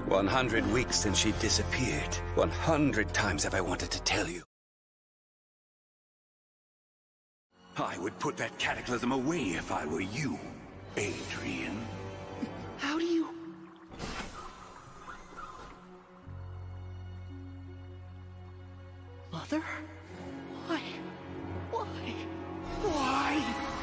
100 weeks since she disappeared. 100 times have I wanted to tell you. I would put that cataclysm away if I were you, Adrian. How do you... Mother? Why? Why? Why?